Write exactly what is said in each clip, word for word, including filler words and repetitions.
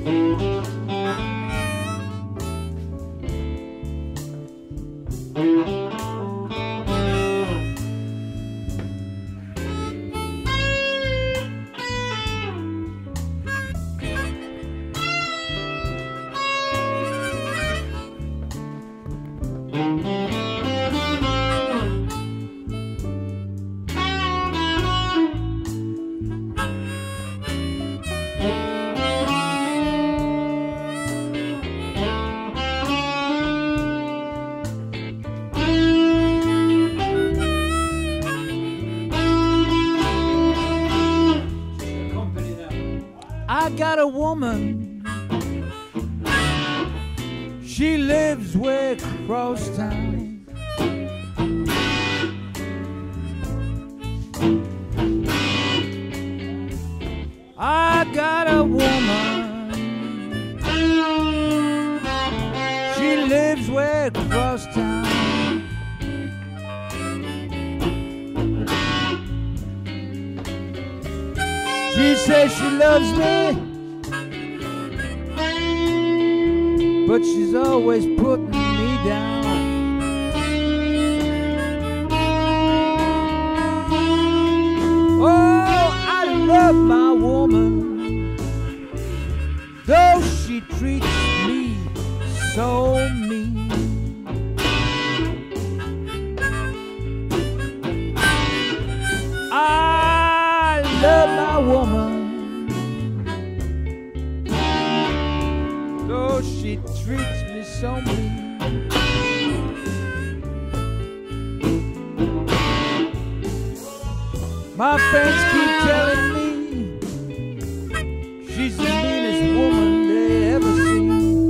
I got a woman, she lives way across town. I got a woman, she lives way across town. She says she loves me, but she's always putting me down. Oh, I love my woman, though she treats me so mean. I love my woman, though she treats me so mean. My friends keep telling me she's the meanest woman they ever seen.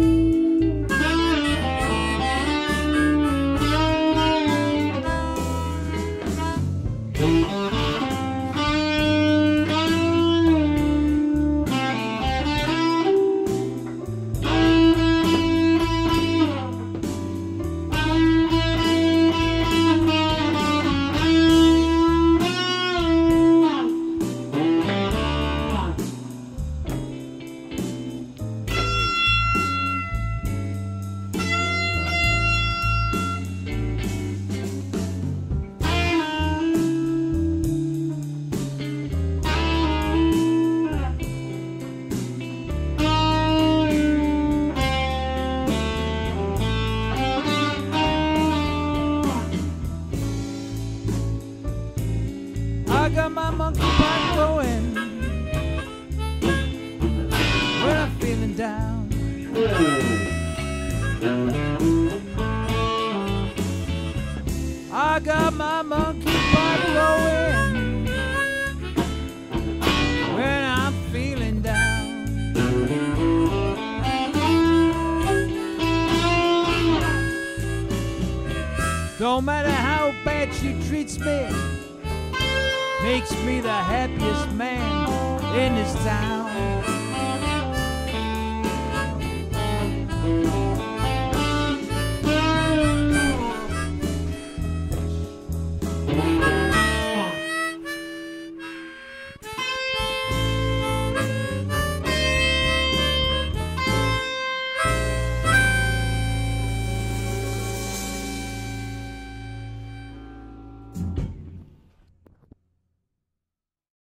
I got my monkey pot going when I'm feeling down. I got my monkey pot going when I'm feeling down. Don't matter how bad she treats me, makes me the happiest man in this town.